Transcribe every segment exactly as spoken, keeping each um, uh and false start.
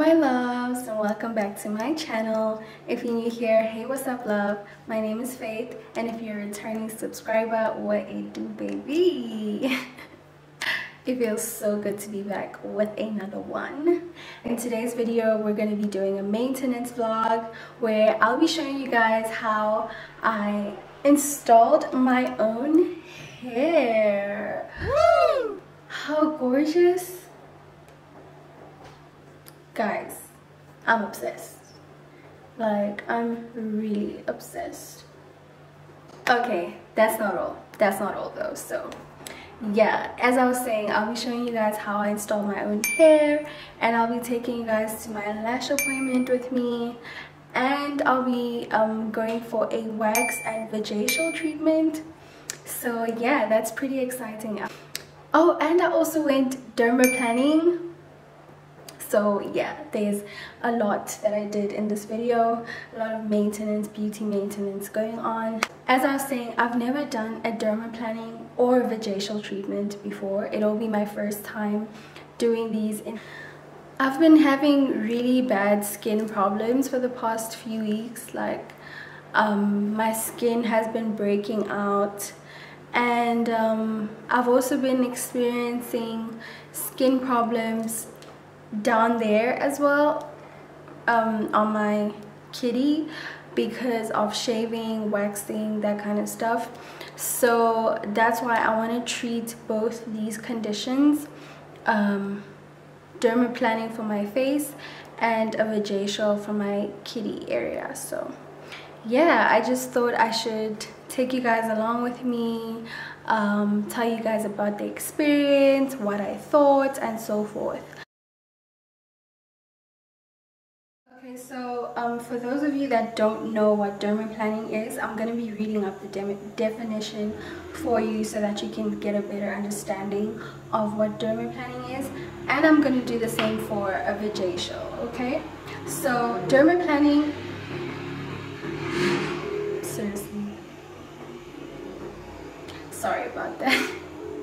my loves, and welcome back to my channel. If you're new here, hey, what's up love? My name is Faith, and if you're a returning subscriber, what it do baby? It feels so good to be back with another one. In today's video, we're going to be doing a maintenance vlog where I'll be showing you guys how I installed my own hair. Woo! How gorgeous! Guys, I'm obsessed. Like, I'm really obsessed. Okay, that's not all. That's not all though. So yeah, as I was saying, I'll be showing you guys how I install my own hair, and I'll be taking you guys to my lash appointment with me, and I'll be um, going for a wax and vajacial treatment. So yeah, that's pretty exciting. Oh, and I also went dermaplaning. So yeah, there's a lot that I did in this video, a lot of maintenance, beauty maintenance going on. As I was saying, I've never done a dermaplaning or a vajacial treatment before. It'll be my first time doing these. I've been having really bad skin problems for the past few weeks. Like um, my skin has been breaking out, and um, I've also been experiencing skin problems down there as well, um, on my kitty, because of shaving, waxing, that kind of stuff. So that's why I want to treat both these conditions, um, dermaplaning for my face and a vajacial for my kitty area. So yeah, I just thought I should take you guys along with me, um, tell you guys about the experience, what I thought, and so forth. Okay, so um, for those of you that don't know what dermaplaning is, I'm going to be reading up the de definition for you so that you can get a better understanding of what dermaplaning is, and I'm going to do the same for a vajacial. Okay, so dermaplaning, seriously, sorry about that.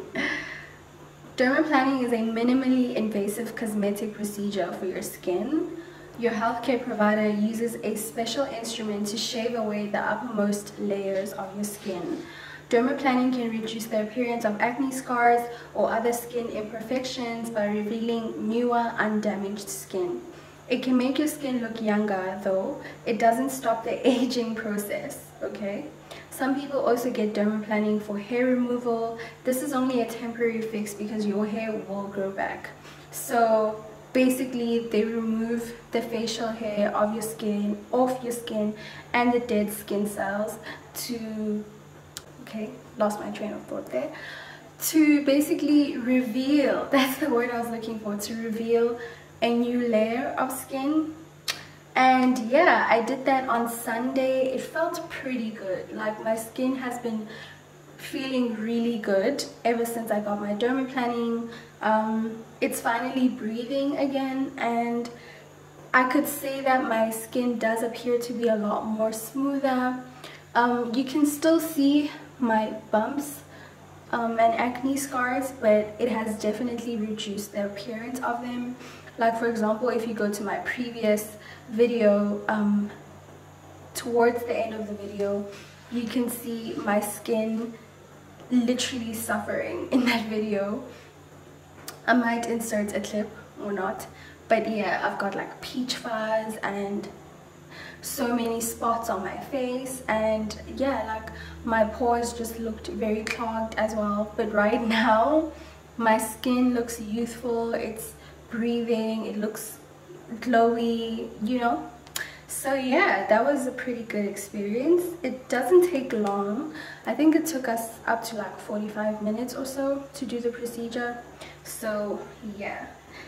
Dermaplaning is a minimally invasive cosmetic procedure for your skin. Your healthcare provider uses a special instrument to shave away the uppermost layers of your skin. Dermaplaning can reduce the appearance of acne scars or other skin imperfections by revealing newer, undamaged skin. It can make your skin look younger, though it doesn't stop the aging process, okay? Some people also get dermaplaning for hair removal. This is only a temporary fix because your hair will grow back. So basically, they remove the facial hair of your skin, off your skin, and the dead skin cells to, okay, lost my train of thought there, to basically reveal, that's the word I was looking for, to reveal a new layer of skin. And yeah, I did that on Sunday. It felt pretty good. Like, my skin has been feeling really good ever since I got my dermaplaning. Um, it's finally breathing again, and I could say that my skin does appear to be a lot more smoother. Um, you can still see my bumps um, and acne scars, but it has definitely reduced the appearance of them. Like, for example, if you go to my previous video, um, towards the end of the video, you can see my skin literally suffering in that video. I might insert a clip or not, but yeah, I've got like peach fuzz and so many spots on my face, and yeah, like my pores just looked very clogged as well. But right now my skin looks youthful, it's breathing, it looks glowy, you know. So yeah, that was a pretty good experience. It doesn't take long. I think it took us up to like forty-five minutes or so to do the procedure. So yeah.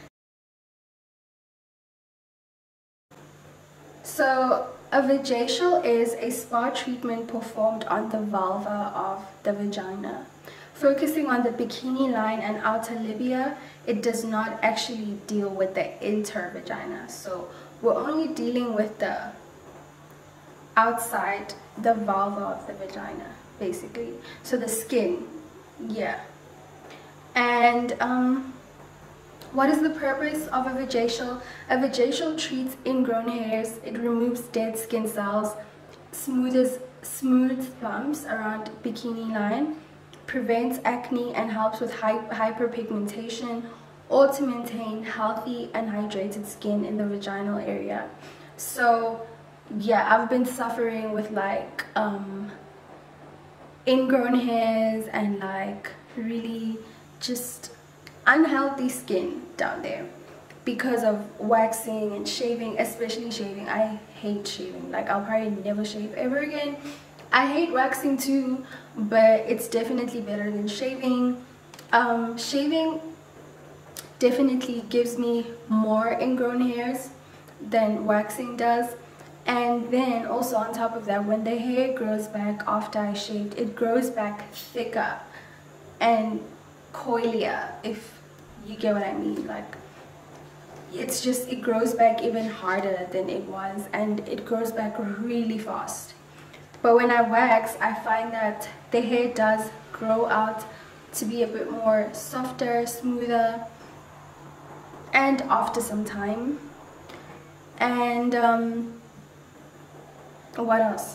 So a vajacial is a spa treatment performed on the vulva of the vagina. Focusing on the bikini line and outer labia, it does not actually deal with the intervagina. So we're only dealing with the outside, the vulva of the vagina, basically. So the skin, yeah. And um, What is the purpose of a vajacial? A vajacial treats ingrown hairs, it removes dead skin cells, smooths, smooths bumps around bikini line, prevents acne and helps with hy hyperpigmentation, or to maintain healthy and hydrated skin in the vaginal area. So yeah, I've been suffering with like um, ingrown hairs and like really just unhealthy skin down there because of waxing and shaving, especially shaving. I hate shaving. Like, I'll probably never shave ever again. I hate waxing too, but it's definitely better than shaving. Um, shaving definitely gives me more ingrown hairs than waxing does. And then also on top of that, when the hair grows back after I shaved, it grows back thicker and coilier, if you get what I mean. Like, it's just, it grows back even harder than it was, and it grows back really fast. But when I wax, I find that the hair does grow out to be a bit more softer, smoother, and after some time. And um what else?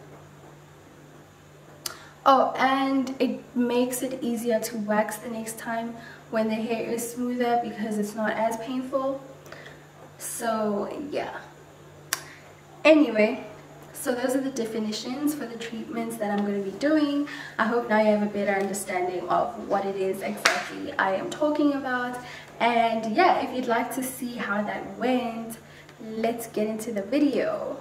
Oh, and it makes it easier to wax the next time when the hair is smoother because it's not as painful. So yeah, anyway, so those are the definitions for the treatments that I'm going to be doing. I hope now you have a better understanding of what it is exactly I am talking about. And yeah, if you'd like to see how that went, let's get into the video.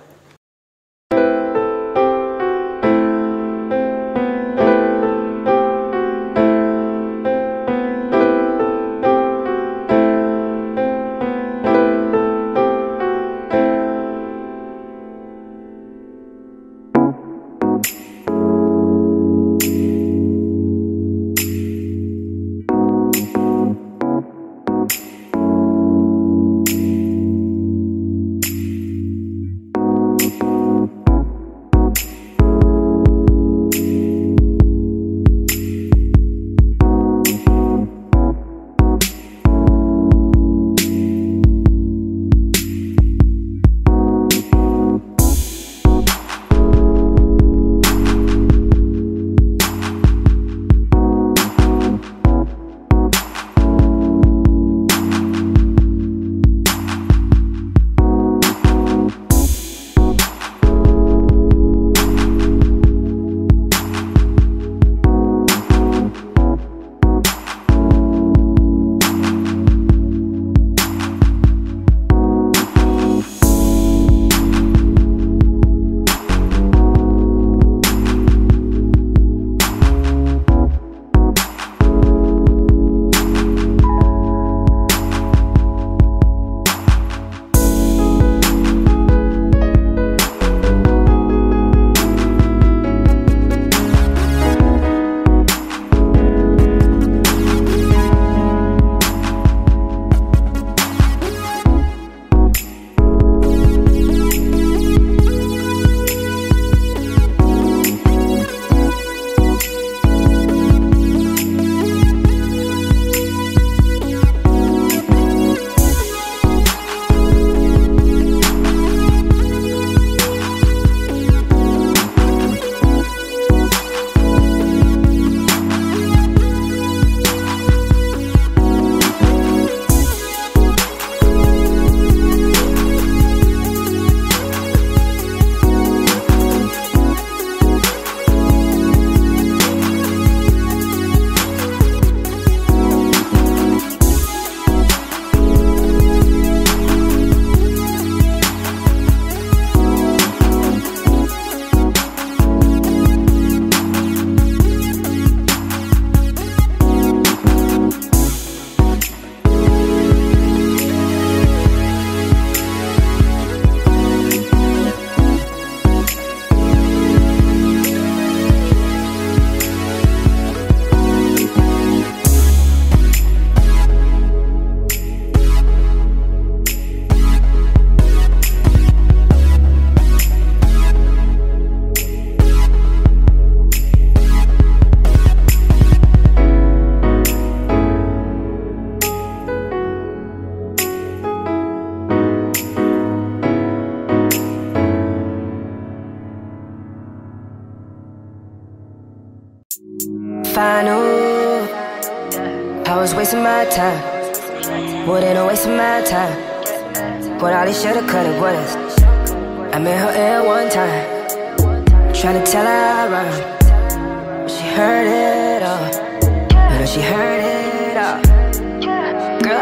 if I knew I was wasting my time, wouldn't have wasted my time. What all they shoulda, coulda, woulda. I met her ear one time, trying to tell her I rhyme. She heard it all, you know she heard it all. Girl,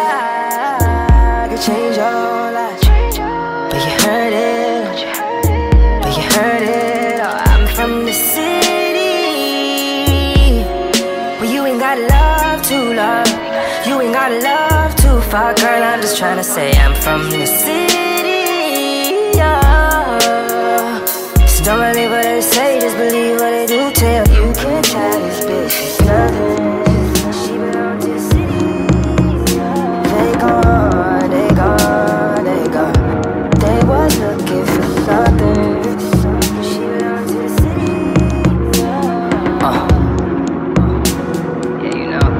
I could change your life, but you heard it, but you heard it all. I'm from the city, but you ain't got love to love, you ain't got love too far. Girl, I'm just trying to say I'm from the city, yeah. So don't believe what they say, just believe what they do tell. You can't try this bitch, she's nothing. She belong to the city. They gone, they gone, they gone. They was looking for something. She belong to the city. Oh, yeah, you know.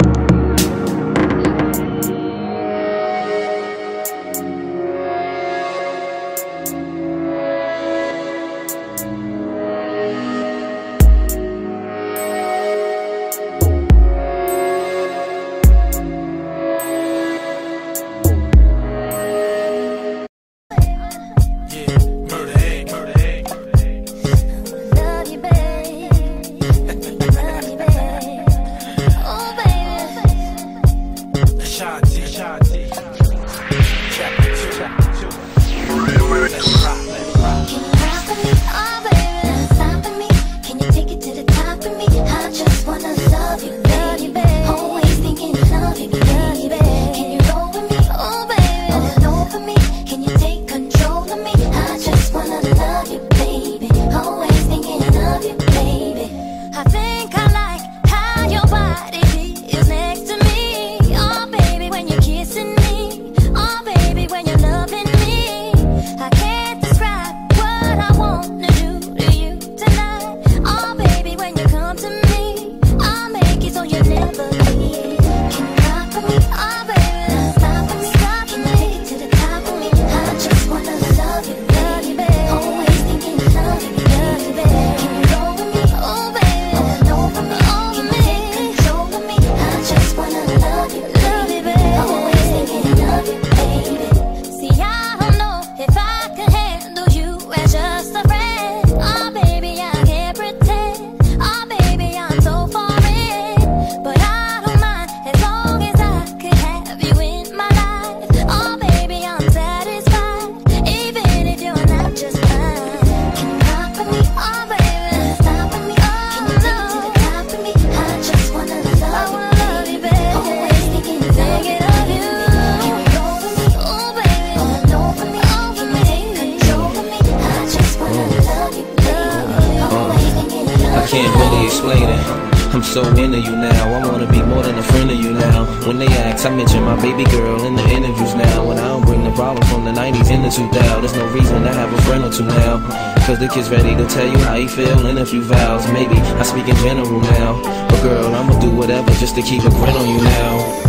I'm so into you now, I wanna be more than a friend of you now. When they ask, I mention my baby girl in the interviews now. When I don't bring the problems from the nineties in the two thousands, there's no reason to have a friend or two now. Cause the kid's ready to tell you how he feel in a few vows. Maybe I speak in general now, but girl, I'ma do whatever just to keep a grin on you now.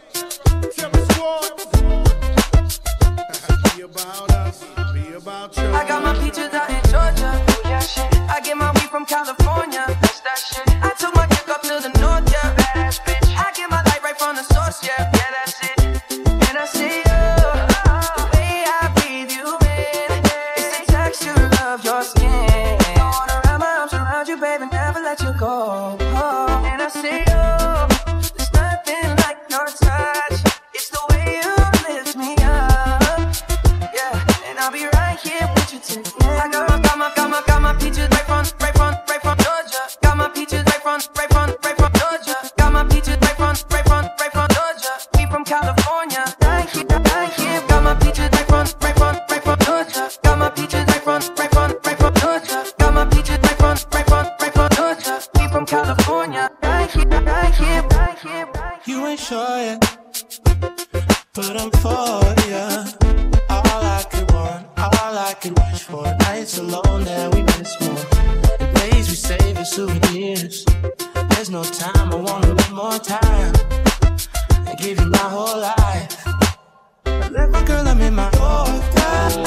About us, be about you. I got my peaches out in Georgia. Oh yeah, shit. I get my weed from California. That's that shit. I took my chick up to the north, yeah. Badass bitch. I get my light right from the source, yeah. Yeah, that's it. And I see you, the way I breathe you in. It's the texture of your skin. I wanna wrap my arms around you, baby, never let you go. Oh, and I see you, there's nothing like your touch. It's the way you lift me up, yeah. And I'll be right here with you till the end. I got my, got my, got my, got my peaches right from, right from, right from Georgia. Got my peaches right from, right from, right from Georgia. Got my peaches right from, right from, right from Georgia. We from California. Right here, right here. Got my peaches right from, right from, right from Georgia. Got my peaches right from, right from, right from Georgia. Got my peaches right from, right from, right from Georgia. We from California. Right here, right here, right here, right here. You ain't sure yet, but I'm for ya. All I could want, all I could wish for. Nights alone that we miss more. The days we save as souvenirs. There's no time, I wanna live more time and give you my whole life. I left my girl, I'm in my fourth time.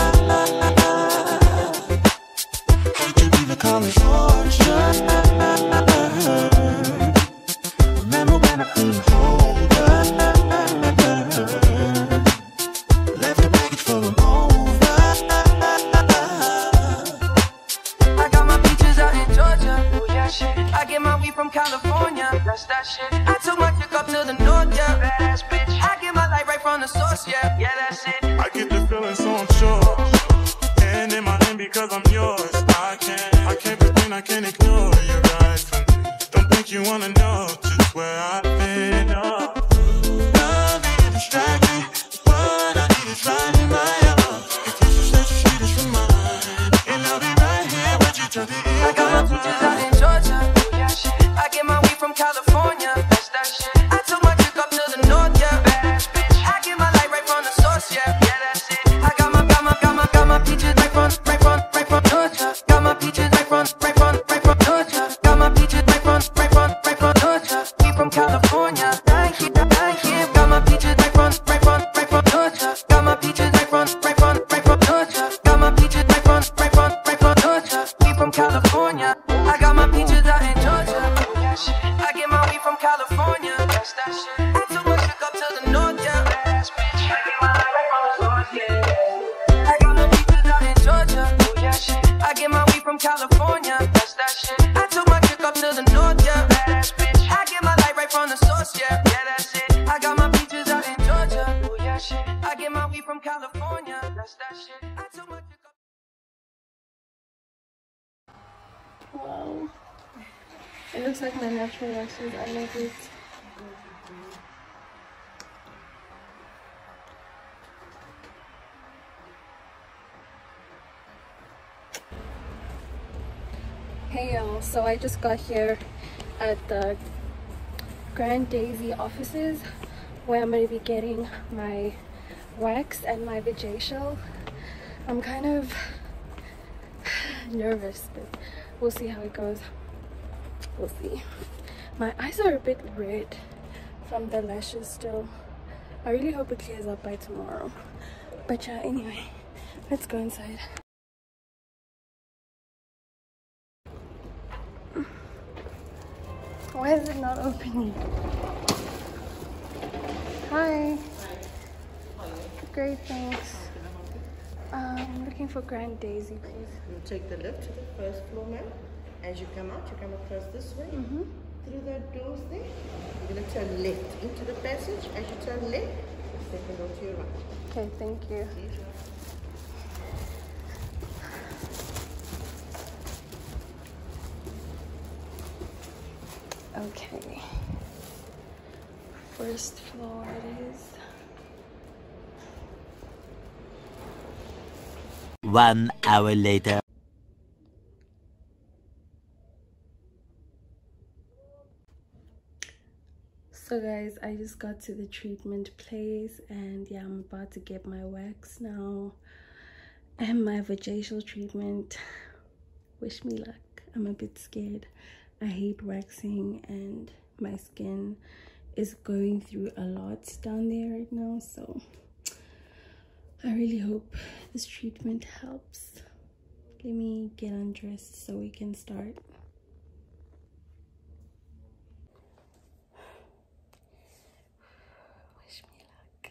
Hate to even call it fortune. Remember when I couldn't hold her? Left the package for him over. I got my peaches out in Georgia. Oh yeah, shit. I get my weed from California. That's that shit. I took my chick up to the north, yeah. Badass bitch. I get my light right from the source, yeah. Yeah, that's it. I get the feeling, so I'm sure. And in my hand because I'm yours. I can't, I can't pretend, I can't ignore you right from me. Don't think you wanna know just where I've been. Oh. Love ain't distracting, but I need is right in my arms. If you should set your shit is for mine, and I'll be right here with you till the end. I got my peaches out in Georgia. Oh yeah, shit. I get my weed from California. That's that shit. I took my chick up to the north, yeah. Badass bitch. I get my light right from the source, yeah. Yeah, that's it. I got my, got my, got my, got my peaches right from, right from, right from Georgia. Got my peaches right from, right from, right from Georgia. Got my peaches right from, right from, right from Georgia. We from California. Right here, right here. Got my peaches right from, right from, right from Georgia. Got my peaches right from, right from, right from Georgia. Got my peaches right from, right from, right from Georgia. We from California. I got my peaches out in Georgia. I get my weed from California. That's that shit. I took my chick up to the north, yeah. Badass bitch. I get my light right from the source, yeah. I got my peaches out in Georgia. Oh yeah, shit. I get my weed from California. That's that shit. I took my chick up to the north, yeah. Badass bitch. I get my light right from the source, yeah. Yeah, that's it. I got my peaches out in Georgia. Oh yeah, shit. I get my weed from California. That's that shit. I took my chick up. Wow. It looks like my natural lashes. I love it. Hey y'all, so I just got here at the Grand Daisy offices where I'm going to be getting my wax and my vajacial. I'm kind of nervous, but we'll see how it goes. We'll see. My eyes are a bit red from the lashes still. I really hope it clears up by tomorrow. But yeah, anyway, let's go inside. Why is it not opening? Hi. Great, thanks. Um, I'm looking for Grand Daisy, please. You take the lift to the first floor, ma'am. As you come out, you come across this way. Mm-hmm. Through the doors there. You're going to turn left into the passage. As you turn left, second door to your right. Okay, thank you. Okay. First floor it is. One hour later. So guys, I just got to the treatment place and yeah, I'm about to get my wax now and my vajacial treatment. Wish me luck. I'm a bit scared. I hate waxing and my skin is going through a lot down there right now, so I really hope this treatment helps. Let me get undressed so we can start. Wish me luck.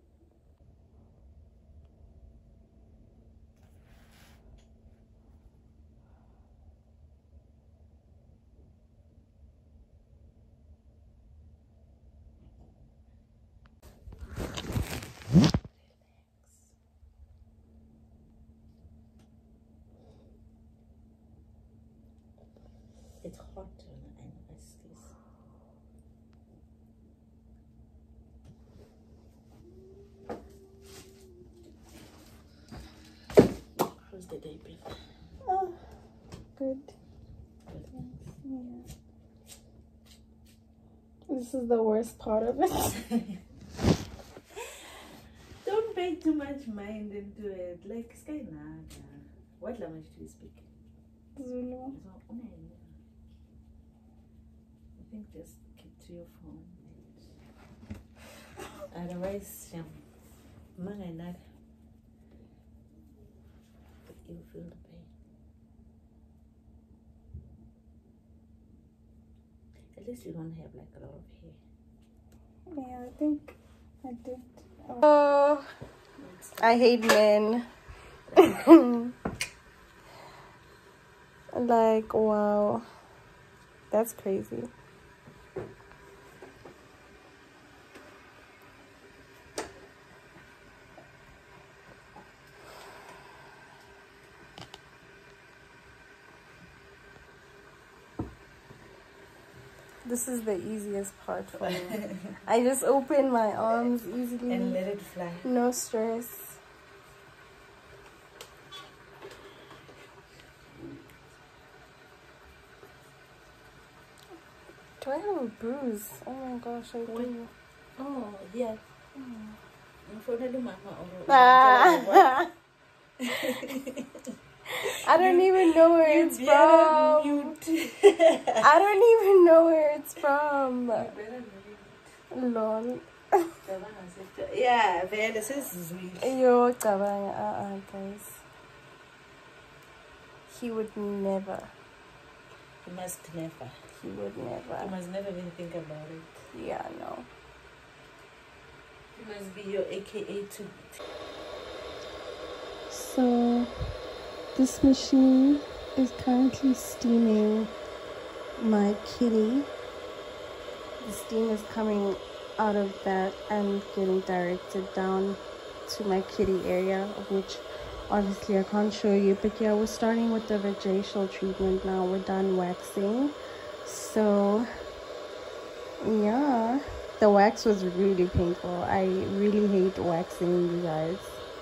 It's hot and it's this. How's the day been? Oh, good. Yeah. This is the worst part of it. Don't pay too much mind into it. Like, Sky Naga. What language do you speak? Zulu. I think just keep to your phone. Otherwise, um, mangainag. But you feel the pain. At least you don't have like a lot of hair. Yeah, I think I did. Oh, I hate men. Like, wow, that's crazy. This is the easiest part for me. I just open my arms easily and let it fly. No stress. Do I have a bruise? Oh my gosh, I do. Oh, yeah. Ah. I don't you, even know where it's from. I don't even know where it's from. Lol. Yeah, this is sweet. Yo, uh, guys. He would never. He must never. He would never. He must never even think about it. Yeah, no. He must be your A K A too. So, this machine is currently steaming my kitty. The steam is coming out of that and getting directed down to my kitty area, of which obviously I can't show you. But yeah, we're starting with the vajacial treatment now. We're done waxing. So, yeah. The wax was really painful. I really hate waxing, you guys.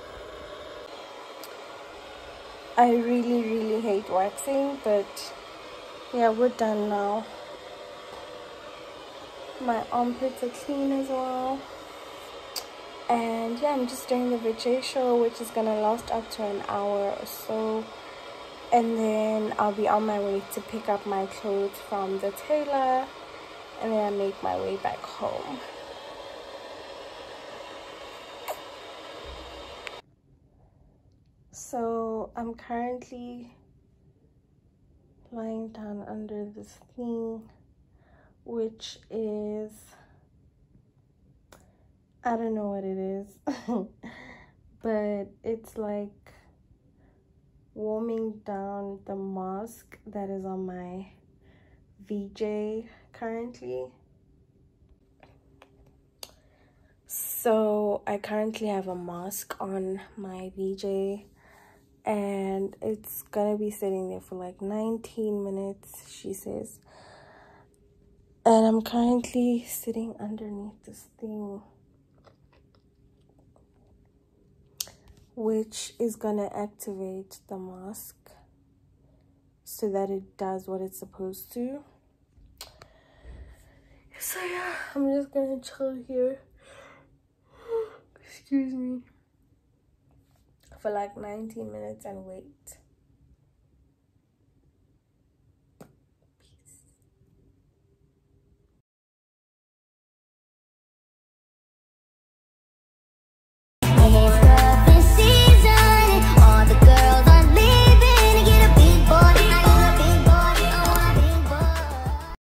I really, really hate waxing, but yeah, we're done now. My armpits are clean as well. And yeah, I'm just doing the vajacial, which is gonna last up to an hour or so. And then I'll be on my way to pick up my clothes from the tailor. And then I make my way back home. So I'm currently lying down under this thing, which is, I don't know what it is, but it's like warming down the mask that is on my V J currently. So I currently have a mask on my V J and it's gonna be sitting there for like nineteen minutes, she says. And I'm currently sitting underneath this thing, which is gonna activate the mask so that it does what it's supposed to. So yeah, I'm just gonna chill here, excuse me, for like nineteen minutes and wait.